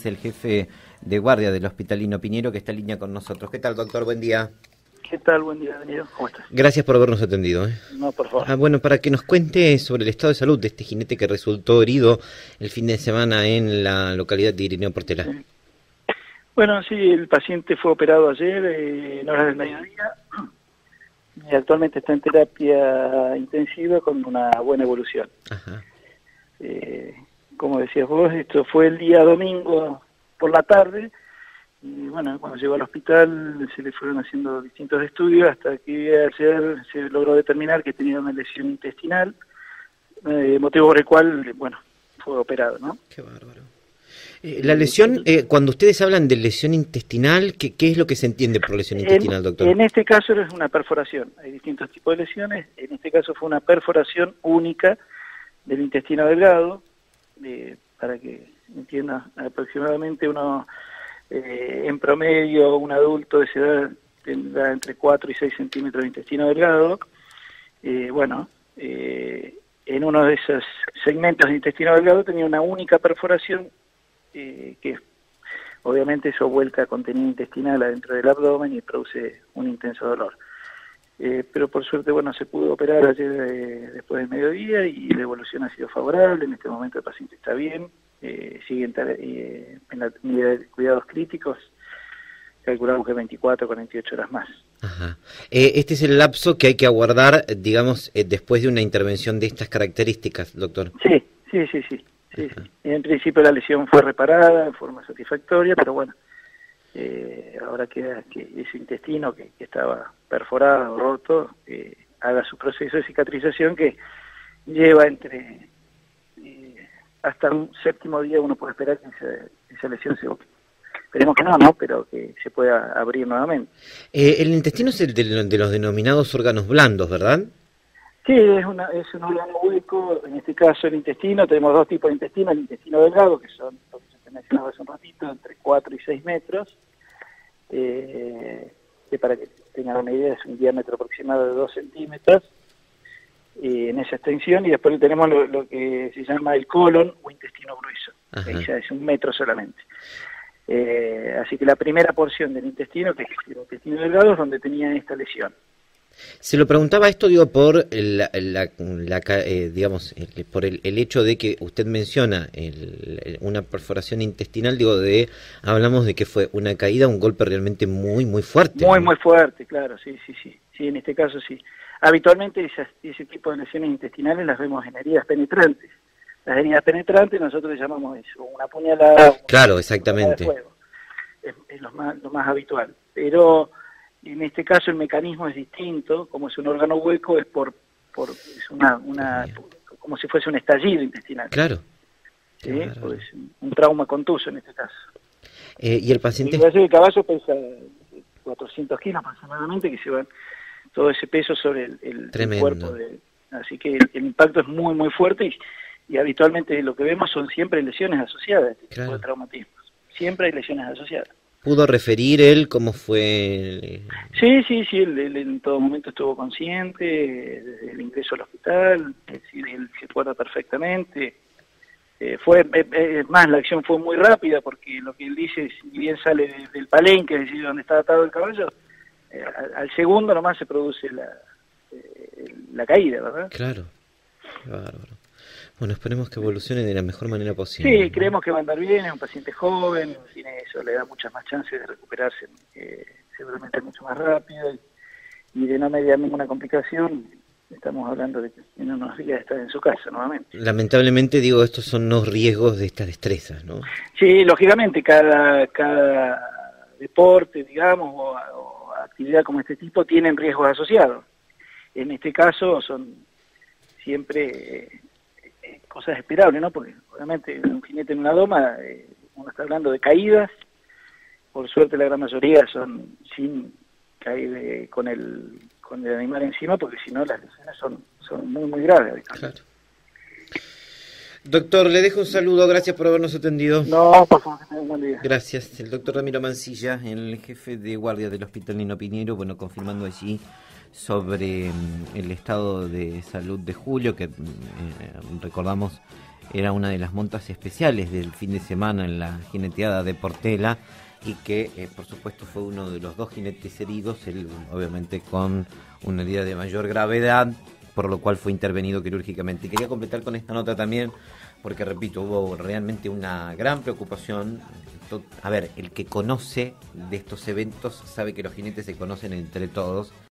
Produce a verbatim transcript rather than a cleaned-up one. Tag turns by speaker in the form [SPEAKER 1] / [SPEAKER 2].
[SPEAKER 1] es el jefe de guardia del Hospital Lino Piñero, que está en línea con nosotros. ¿Qué tal, doctor? Buen día.
[SPEAKER 2] ¿Qué tal? Buen día, Daniel. ¿Cómo estás?
[SPEAKER 1] Gracias por habernos atendido. ¿eh?
[SPEAKER 2] No, por favor.
[SPEAKER 1] Ah, bueno, para que nos cuente sobre el estado de salud de este jinete que resultó herido el fin de semana en la localidad de Irineo Portela.
[SPEAKER 2] Sí. Bueno, sí, el paciente fue operado ayer eh, en horas del mediodía y actualmente está en terapia intensiva con una buena evolución.
[SPEAKER 1] Ajá.
[SPEAKER 2] Eh, como decías vos, esto fue el día domingo por la tarde y bueno, cuando llegó al hospital se le fueron haciendo distintos estudios hasta que ayer se logró determinar que tenía una lesión intestinal, eh, motivo por el cual, bueno, fue operado, ¿no?
[SPEAKER 1] Qué bárbaro. Eh, la lesión, eh, cuando ustedes hablan de lesión intestinal, ¿qué, qué es lo que se entiende por lesión intestinal,
[SPEAKER 2] en,
[SPEAKER 1] doctor?
[SPEAKER 2] En este caso es una perforación, hay distintos tipos de lesiones, en este caso fue una perforación única del intestino delgado, eh, para que entienda, aproximadamente uno, eh, en promedio, un adulto de esa edad tendrá entre cuatro y seis centímetros de intestino delgado. Eh, bueno, eh, en uno de esos segmentos de intestino delgado tenía una única perforación, eh, que obviamente eso vuelca contenido intestinal adentro del abdomen y produce un intenso dolor. Eh, pero por suerte, bueno, se pudo operar ayer eh, después del mediodía y la evolución ha sido favorable. En este momento el paciente está bien, eh, sigue en, eh, en la unidad de cuidados críticos, calculamos que veinticuatro a cuarenta y ocho horas más.
[SPEAKER 1] Ajá. Eh, este es el lapso que hay que aguardar, digamos, eh, después de una intervención de estas características, doctor.
[SPEAKER 2] Sí, sí, sí, sí. sí, sí. En principio la lesión fue reparada en forma satisfactoria, pero bueno, eh, ahora queda que ese intestino que, que estaba perforado, roto, eh, haga su proceso de cicatrización que lleva entre eh, hasta un séptimo día. Uno puede esperar que esa, esa lesión se esperemos que no, no, pero que se pueda abrir nuevamente.
[SPEAKER 1] Eh, el intestino es el de, de los denominados órganos blandos, ¿verdad?
[SPEAKER 2] Sí, es, una, es un órgano hueco, en este caso el intestino. Tenemos dos tipos de intestino: el intestino delgado, que son, lo que se mencionaba hace un ratito, entre cuatro y seis metros, eh, que para que tengan una idea es un diámetro aproximado de dos centímetros, eh, en esa extensión, y después tenemos lo, lo que se llama el colon o intestino grueso, que ya es un metro solamente. Eh, así que la primera porción del intestino, que es el intestino delgado, es donde tenía esta lesión.
[SPEAKER 1] Se lo preguntaba esto, digo, por la, la, la eh, digamos, el, por el, el hecho de que usted menciona el, el, una perforación intestinal, digo, de, hablamos de que fue una caída, un golpe realmente muy, muy fuerte.
[SPEAKER 2] Muy,
[SPEAKER 1] ¿no?
[SPEAKER 2] muy fuerte, claro, sí, sí, sí, sí, en este caso sí. Habitualmente esas, ese tipo de lesiones intestinales las vemos en heridas penetrantes. Las heridas penetrantes nosotros le llamamos eso, una puñalada.
[SPEAKER 1] Claro, exactamente.
[SPEAKER 2] De fuego. Es, es lo más, lo más habitual, pero en este caso el mecanismo es distinto. Como es un órgano hueco, es por, por es una, una como si fuese un estallido intestinal.
[SPEAKER 1] Claro.
[SPEAKER 2] ¿Sí? Pues un trauma contuso en este caso.
[SPEAKER 1] Eh, y el paciente.
[SPEAKER 2] El, el caballo pesa cuatrocientos kilos aproximadamente, que se van todo ese peso sobre el, el, el cuerpo. De, así que el, el impacto es muy, muy fuerte y, y habitualmente lo que vemos son siempre lesiones asociadas a este
[SPEAKER 1] claro.
[SPEAKER 2] tipo de traumatismos. Siempre hay lesiones asociadas.
[SPEAKER 1] ¿Pudo referir él cómo fue? El...
[SPEAKER 2] Sí, sí, sí, él, él en todo momento estuvo consciente desde el ingreso al hospital, es decir, él se acuerda perfectamente. Eh, fue eh, eh, más, la acción fue muy rápida, porque lo que él dice, si bien sale de, del palenque, es decir, donde está atado el caballo, eh, al, al segundo nomás se produce la, eh, la caída, ¿verdad?
[SPEAKER 1] Claro, qué bárbaro. Bueno, esperemos que evolucione de la mejor manera posible.
[SPEAKER 2] Sí,
[SPEAKER 1] ¿no?
[SPEAKER 2] creemos que va a andar bien, es un paciente joven, tiene eso, le da muchas más chances de recuperarse, eh, seguramente mucho más rápido, y, y de no mediar ninguna complicación. Estamos hablando de que en unos días está en su casa nuevamente.
[SPEAKER 1] Lamentablemente, digo, estos son los riesgos de estas destrezas, ¿no?
[SPEAKER 2] Sí, lógicamente, cada, cada deporte, digamos, o, o actividad como este tipo tienen riesgos asociados. En este caso son siempre eh, cosas esperables, ¿no? Porque obviamente un jinete en una doma, eh, uno está hablando de caídas. Por suerte la gran mayoría son sin caer eh, con el con el animal encima, porque si no las lesiones son, son muy, muy graves.
[SPEAKER 1] Claro. Doctor, le dejo un saludo, gracias por habernos atendido.
[SPEAKER 2] No, por favor, que tenga un buen día.
[SPEAKER 1] Gracias. El doctor Ramiro Mancilla, el jefe de guardia del Hospital Lino Piñero, bueno, confirmando allí sobre el estado de salud de Julio, que eh, recordamos era una de las montas especiales del fin de semana en la jineteada de Portela, y que eh, por supuesto fue uno de los dos jinetes heridos, él obviamente con una herida de mayor gravedad, por lo cual fue intervenido quirúrgicamente. Y quería completar con esta nota también, porque repito, hubo realmente una gran preocupación. A ver, el que conoce de estos eventos sabe que los jinetes se conocen entre todos.